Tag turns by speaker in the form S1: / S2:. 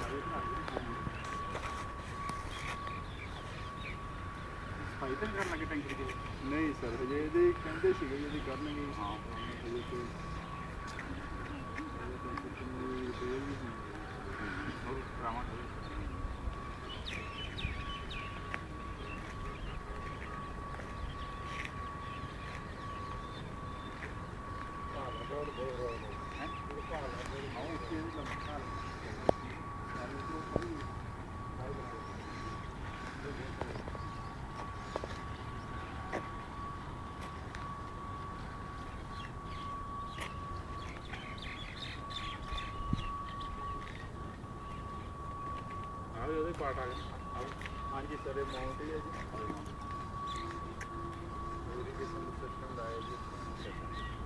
S1: ਸਫਾਈ ਤਾਂ ਨਹੀਂ ਕਰਨ ਲੱਗੇ ਟੈਂਕਰ ਦੀ?
S2: ਨਹੀਂ ਸਰ ਹਜੇ ਇਹਦੇ ਕਹਿੰਦੇ ਸੀਗੇ ਜੀ ਇਹਦੀ ਕਰਨਗੇ। ਹਾਂ ਹਜੇ ਕੋਈ
S1: ਹੋਰ ਕਰਾਵਾਂਗੇ। ਉਹਦੇ ਪਾਰਟ ਆ ਗਏ।
S2: ਹਾਂਜੀ ਸਰ ਇਹ ਮਾਊਂਟ ਹੀ ਹੈ ਜੀ। ਇਰੀਗੇਸ਼ਨ ਸਿਸਟਮ ਦਾ ਹੈ ਜੀ।